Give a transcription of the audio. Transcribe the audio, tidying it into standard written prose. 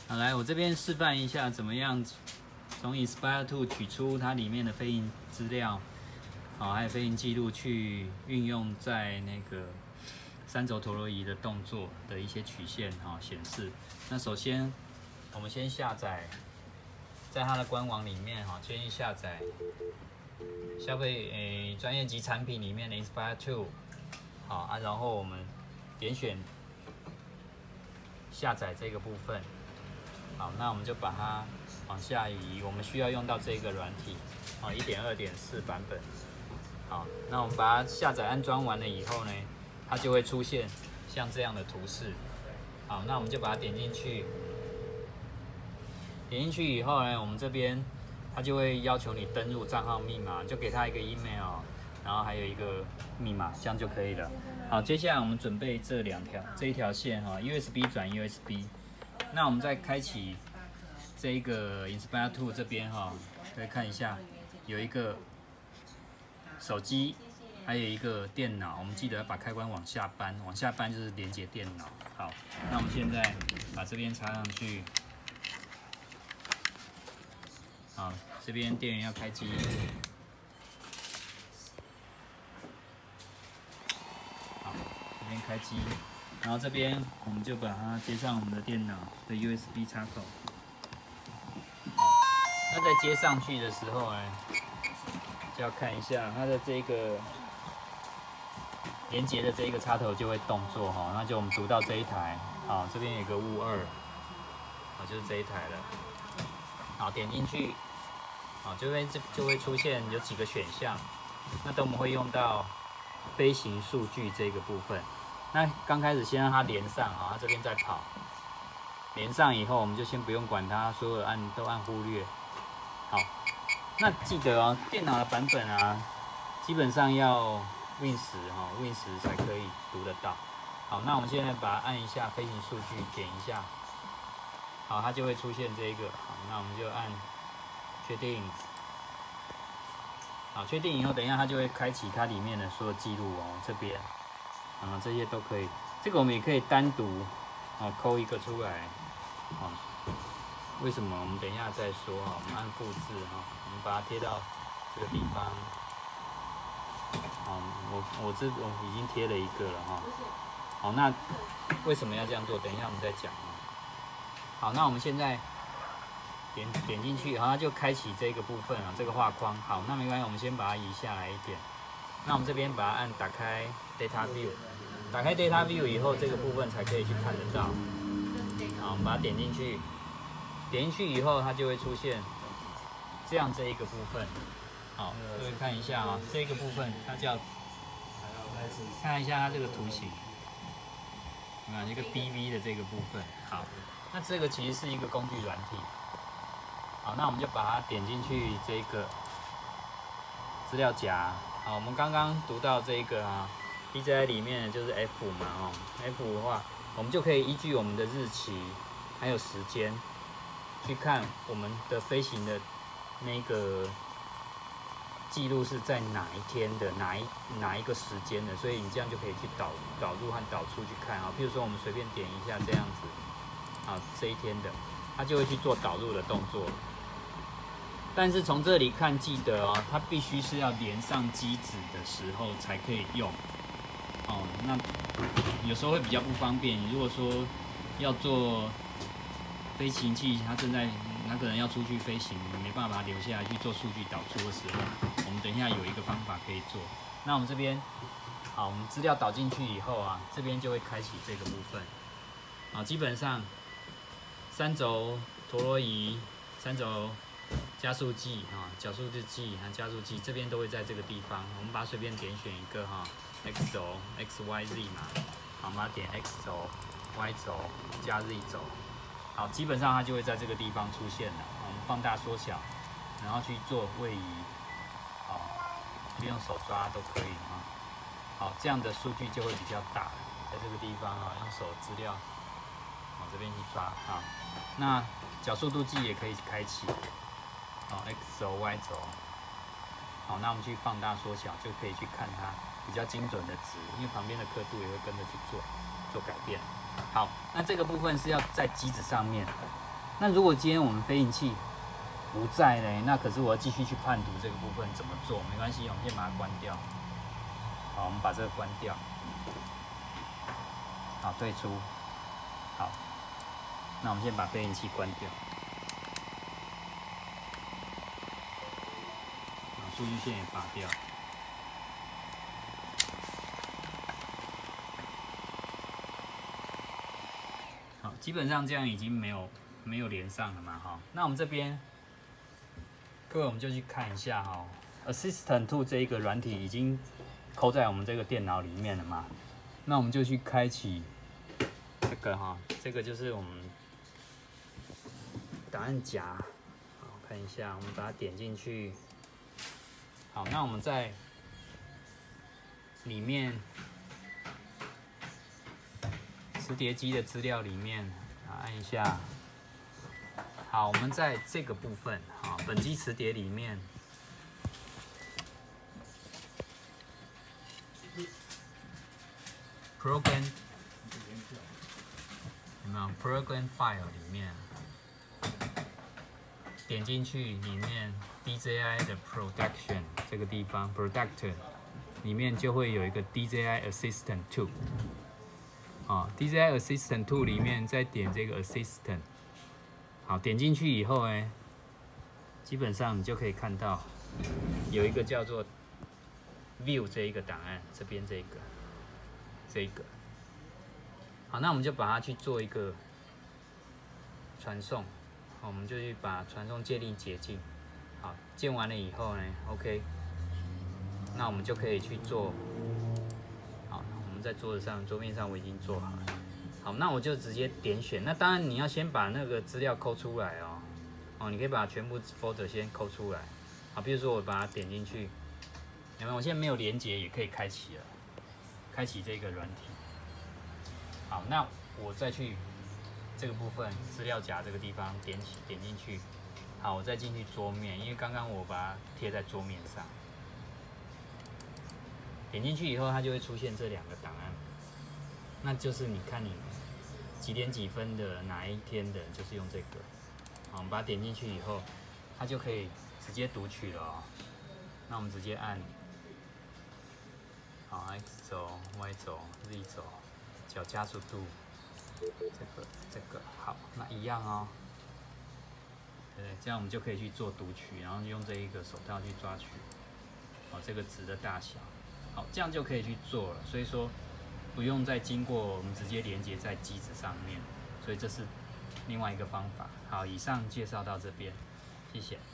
好，来，我这边示范一下怎么样从 Inspire 2取出它里面的飞行资料，好，还有飞行记录去运用在那个3轴陀螺仪的动作的一些曲线显示。那首先，我们先下载，在它的官网里面先去下载消费专业级产品里面的 Inspire 2，然后我们点选下载这个部分。好，那我们就把它往下移，我们需要用到这个软体，1.2.4 版本。好，那我们把它下载安装完了以后呢，它就会出现像这样的图示。好，那我们就把它点进去。点进去以后呢，我们这边它就会要求你登入账号密码，就给它一个 email， 然后还有一个密码，这样就可以了。好，接下来我们准备这一条线，USB 转 USB。那我们再开启这一个 Inspire 2这边可以看一下，有一个手机，还有一个电脑。我们记得把开关往下搬，往下搬就是连接电脑。好，那我们现在把这边插上去。好，这边电源要开机。好，这边开机。然后这边我们就把它接上我们的电脑的 USB 插口。好，那在接上去的时候呢，就要看一下它的这个连接的这一个插头就会动作那就我们读到这一台，好，这边有个雾2，好，就是这一台了。好，点进去，好，就会出现有几个选项，那等我们会用到飞行数据这个部分。那刚开始先让它连上，它这边在跑，连上以后我们就先不用管它，所有都按忽略。好，那记得电脑的版本基本上要 Win10 才可以读得到。好，那我们现在把它按一下飞行数据，点一下，好，它就会出现这个。好，那我们就按确定。好，确定以后，等一下它就会开启它里面的所有记录这边。这些都可以，这个我们也可以单独抠一个出来，为什么？我们等一下再说我们按复制我们把它贴到这个地方。我已经贴了一个了好，那为什么要这样做？等一下我们再讲好，那我们现在点进去，它就开启这个部分这个画框。好，那没关系，我们先把它移下来一点。那我们这边把它按打开 Data View， 打开 Data View 以后，这个部分才可以去看得到。好，我们把它点进去，点进去以后，它就会出现这一个部分。好，各位看一下这个部分它叫，看一下它这个图形，一个 DV 的这个部分。好，那这个其实是一个工具软体。好，那我们就把它点进去这个资料夹。好，我们刚刚读到这个DJI 里面就是 F 嘛F 的话，我们就可以依据我们的日期还有时间去看我们的飞行的那个记录是在哪一天的哪一个时间的，所以你这样就可以去导入和导出去看譬如说我们随便点一下这样子这一天的，它就会去做导入的动作。但是从这里看，记得它必须是要连上机子的时候才可以用那有时候会比较不方便。如果说要做飞行器，它可能要出去飞行，没办法把它留下来去做数据导出的时候，我们等一下有一个方法可以做。那我们这边好，我们资料导进去以后这边就会开启这个部分基本上3轴陀螺仪、3轴加速器角速器和加速器这边都会在这个地方。我们把它随便点选一个X 轴 XYZ 嘛，好，我们把它点 X 轴、Y 轴加 Z 轴。好，基本上它就会在这个地方出现了。我们放大缩小，然后去做位移，就用手抓都可以好，这样的数据就会比较大，在这个地方用手资料往这边去抓那角速度计也可以开启X 轴、Y 轴。好，那我们去放大缩小就可以去看它比较精准的值，因为旁边的刻度也会跟着去做改变。好，那这个部分是要在机子上面， 那如果今天我们飞行器不在呢，那可是我要继续去判读这个部分怎么做？没关系，我们先把它关掉。好，我们把这个关掉。好，退出。好，那我们先把飞行器关掉。好，数据线也拔掉。好，基本上这样已经没有连上了嘛，哈。那我们这边，各位我们就去看一下哈 ，Assistant 2这一个软体已经扣在我们这个电脑里面了嘛。那我们就去开启这个哈，这个就是我们档案夹。好，看一下，我们把它点进去。好，那我们在里面磁碟机的资料里面，按一下。好，我们在这个部分，好，本机磁碟里面。Program 有没有 Program File 里面点进去，里面 DJI 的 Production 这个地方 Product 里面就会有一个 DJI Assistant 2。啊 ，DJI Assistant 2里面再点这个 Assistant， 好，点进去以后呢，基本上你就可以看到有一个叫做 View 这一个档案，这边这个，好，那我们就把它去做一个传送，好，我们就去把传送界令解禁，好，建完了以后呢 ，OK， 那我们就可以去做，好，我们在桌面上我已经做好了，好，那我就直接点选，那当然你要先把那个资料抠出来哦，哦，你可以把全部 folder 先抠出来，好，比如说我把它点进去，有没有？我现在没有连接也可以开启了。开启这个软体，好，那我再去这个部分资料夹这个地方点进去，好，我再进去桌面，因为刚刚我把它贴在桌面上，点进去以后，它就会出现这两个档案，那就是你看你几点几分的哪一天的，就是用这个，好，我们把它点进去以后，它就可以直接读取了哦，那我们直接按。好 ，X 轴、Y 轴、Z 轴，角加速度，这个好，那一样哦，对，这样我们就可以去做读取，然后用这一个手套去抓取，好，这个值的大小，好，这样就可以去做了。所以说不用再经过我们直接连接在机子上面，所以这是另外一个方法。好，以上介绍到这边，谢谢。